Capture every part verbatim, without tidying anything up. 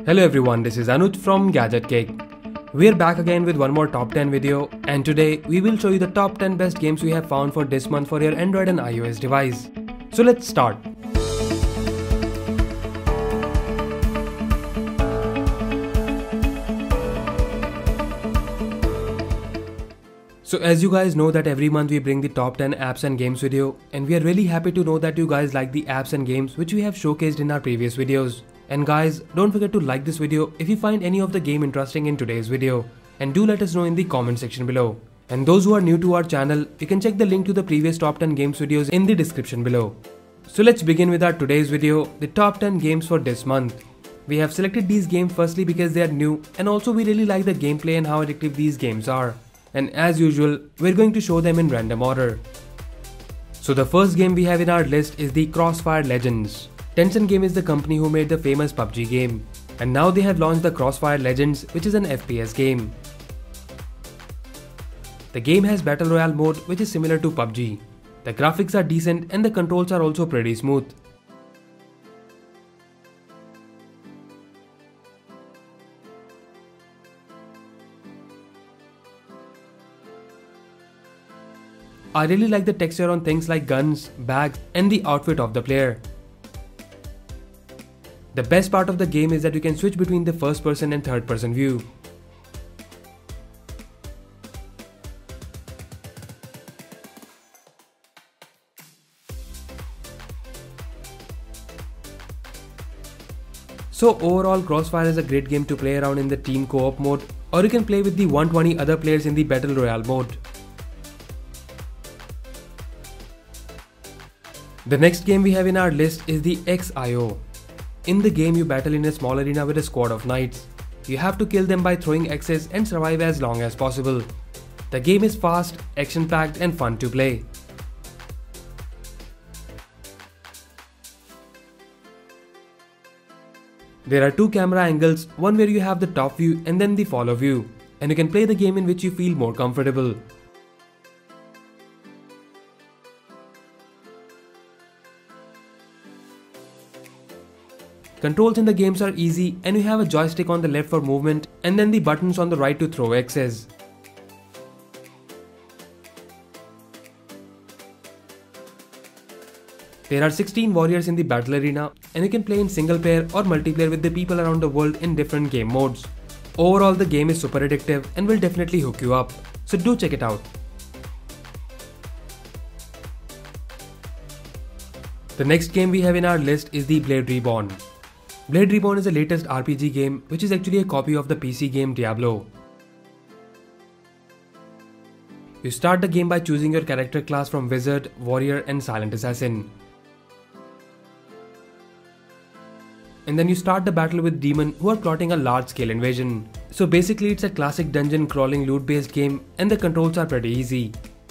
Hello everyone, this is Anuj from Gadget Cake. We're back again with one more top ten video, and today we will show you the top ten best games we have found for this month for your Android and iOS device. So let's start. So as you guys know that every month we bring the top ten apps and games video, and we are really happy to know that you guys like the apps and games which we have showcased in our previous videos. And guys, don't forget to like this video if you find any of the game interesting in today's video, and do let us know in the comment section below. And those who are new to our channel, you can check the link to the previous top ten games videos in the description below. So let's begin with our today's video, the top ten games for this month. We have selected these games firstly because they are new, and also we really like the gameplay and how addictive these games are. And as usual, we're going to show them in random order. So the first game we have in our list is the Crossfire Legends. Tencent Game is the company who made the famous P U B G game, and now they have launched the Crossfire Legends, which is an F P S game. The game has Battle Royale mode, which is similar to P U B G. The graphics are decent and the controls are also pretty smooth. I really like the texture on things like guns, bags, and the outfit of the player. The best part of the game is that you can switch between the first person and third person view. So overall, Crossfire is a great game to play around in the team co-op mode, or you can play with the one hundred twenty other players in the Battle Royale mode. The next game we have in our list is the X I O. In the game, you battle in a small arena with a squad of knights. You have to kill them by throwing axes and survive as long as possible. The game is fast, action-packed and fun to play. There are two camera angles, one where you have the top view and then the follow view, and you can play the game in which you feel more comfortable. Controls in the games are easy, and you have a joystick on the left for movement and then the buttons on the right to throw axes. There are sixteen warriors in the battle arena, and you can play in single player or multiplayer with the people around the world in different game modes. Overall, the game is super addictive and will definitely hook you up, so do check it out. The next game we have in our list is the Blade Reborn. Blade Reborn is the latest R P G game, which is actually a copy of the P C game Diablo. You start the game by choosing your character class from Wizard, Warrior and Silent Assassin. And then you start the battle with demons who are plotting a large scale invasion. So basically it's a classic dungeon crawling loot based game, and the controls are pretty easy.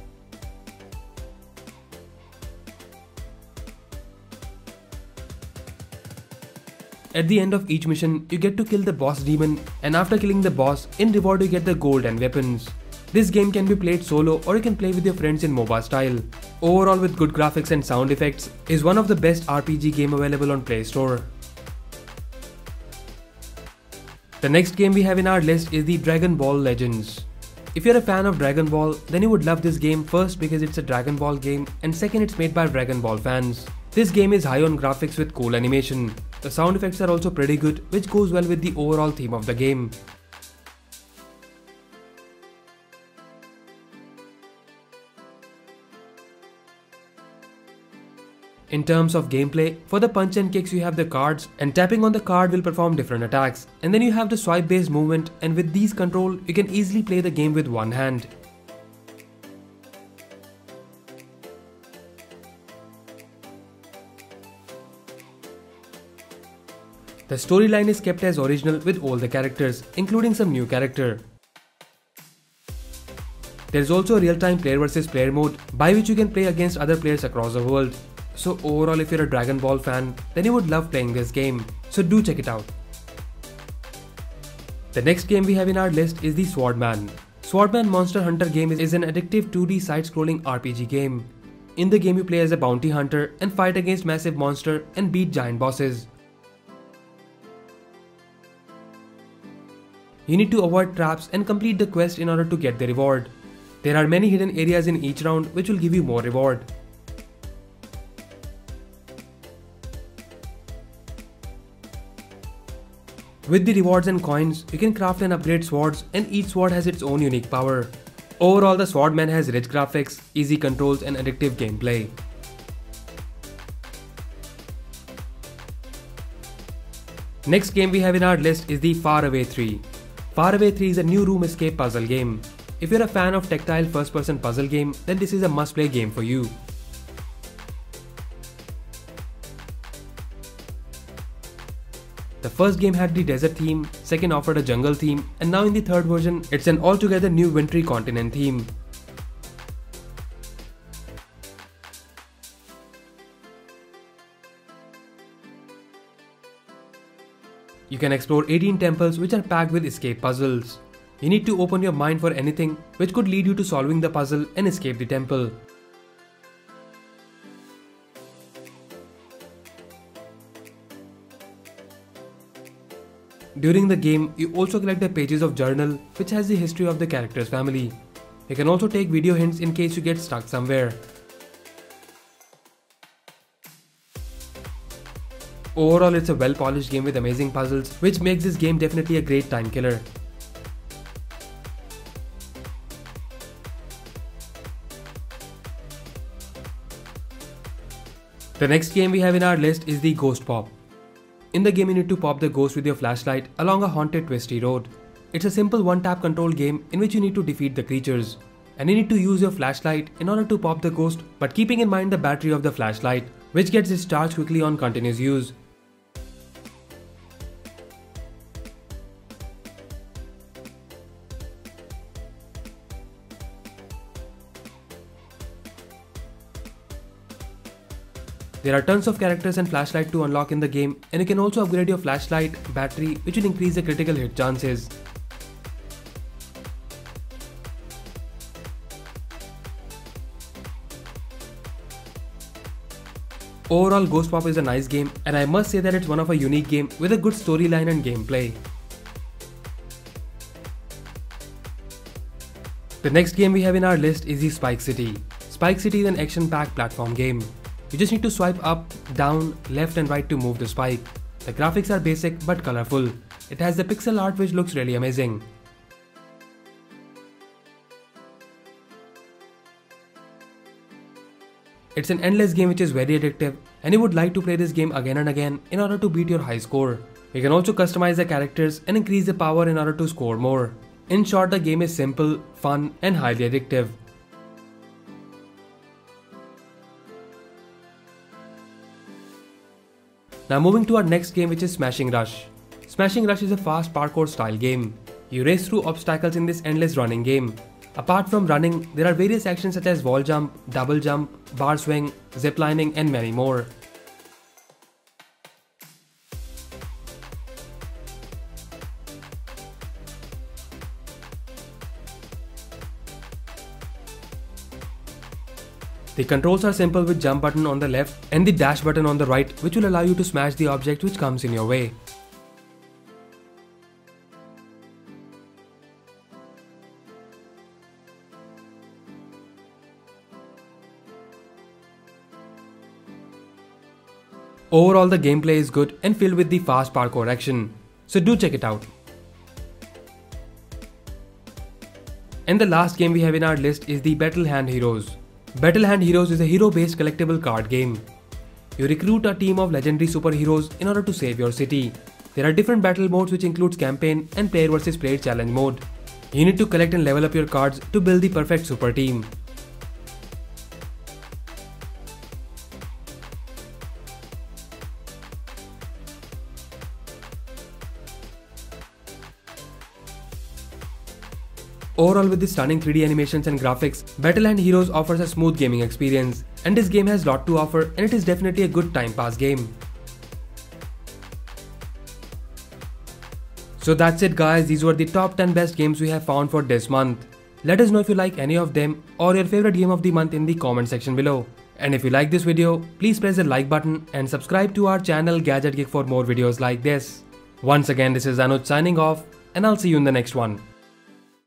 At the end of each mission, you get to kill the boss demon, and after killing the boss, in reward you get the gold and weapons. This game can be played solo, or you can play with your friends in MOBA style. Overall, with good graphics and sound effects, is one of the best R P G game available on Play Store. The next game we have in our list is the Dragon Ball Legends. If you're a fan of Dragon Ball, then you would love this game, first because it's a Dragon Ball game, and second it's made by Dragon Ball fans. This game is high on graphics with cool animation. The sound effects are also pretty good, which goes well with the overall theme of the game. In terms of gameplay, for the punch and kicks you have the cards, and tapping on the card will perform different attacks. And then you have the swipe based movement, and with these control, you can easily play the game with one hand. The storyline is kept as original with all the characters, including some new character. There is also a real-time player versus player mode, by which you can play against other players across the world. So overall, if you're a Dragon Ball fan, then you would love playing this game, so do check it out. The next game we have in our list is the Swordman. Swordman Monster Hunter game is an addictive two D side-scrolling R P G game. In the game you play as a bounty hunter and fight against massive monsters and beat giant bosses. You need to avoid traps and complete the quest in order to get the reward. There are many hidden areas in each round which will give you more reward. With the rewards and coins, you can craft and upgrade swords, and each sword has its own unique power. Overall, the Swordman has rich graphics, easy controls and addictive gameplay. Next game we have in our list is the Faraway three. Faraway three is a new room escape puzzle game. If you're a fan of tactile first-person puzzle game, then this is a must-play game for you. The first game had the desert theme, second offered a jungle theme, and now in the third version, it's an altogether new wintry continent theme. You can explore eighteen temples which are packed with escape puzzles. You need to open your mind for anything which could lead you to solving the puzzle and escape the temple. During the game, you also collect the pages of journal which has the history of the character's family. You can also take video hints in case you get stuck somewhere. Overall, it's a well-polished game with amazing puzzles, which makes this game definitely a great time killer. The next game we have in our list is the Ghost Pop. In the game, you need to pop the ghost with your flashlight along a haunted twisty road. It's a simple one-tap control game in which you need to defeat the creatures. And you need to use your flashlight in order to pop the ghost, but keeping in mind the battery of the flashlight, which gets discharged quickly on continuous use. There are tons of characters and flashlight to unlock in the game, and you can also upgrade your flashlight battery, which will increase the critical hit chances. Overall, Ghost Pop is a nice game, and I must say that it's one of a unique game with a good storyline and gameplay. The next game we have in our list is the Spike City. Spike City is an action-packed platform game. You just need to swipe up, down, left and right to move the spike. The graphics are basic but colorful. It has the pixel art which looks really amazing. It's an endless game which is very addictive, and you would like to play this game again and again in order to beat your high score. You can also customize the characters and increase the power in order to score more. In short, the game is simple, fun and highly addictive. Now moving to our next game, which is Smashing Rush. Smashing Rush is a fast parkour style game. You race through obstacles in this endless running game. Apart from running, there are various actions such as wall jump, double jump, bar swing, ziplining and many more. The controls are simple with jump button on the left and the dash button on the right, which will allow you to smash the object which comes in your way. Overall, the gameplay is good and filled with the fast parkour action, so do check it out. And the last game we have in our list is the Battle Hand Heroes. Battle Hand Heroes is a hero-based collectible card game. You recruit a team of legendary superheroes in order to save your city. There are different battle modes which includes campaign and player versus player challenge mode. You need to collect and level up your cards to build the perfect super team. Overall, with the stunning three D animations and graphics, Battle Hand Heroes offers a smooth gaming experience, and this game has lot to offer and it is definitely a good time pass game. So that's it guys, these were the top ten best games we have found for this month. Let us know if you like any of them or your favorite game of the month in the comment section below. And if you like this video, please press the like button and subscribe to our channel Gadget Geek for more videos like this. Once again, this is Anuj signing off, and I'll see you in the next one.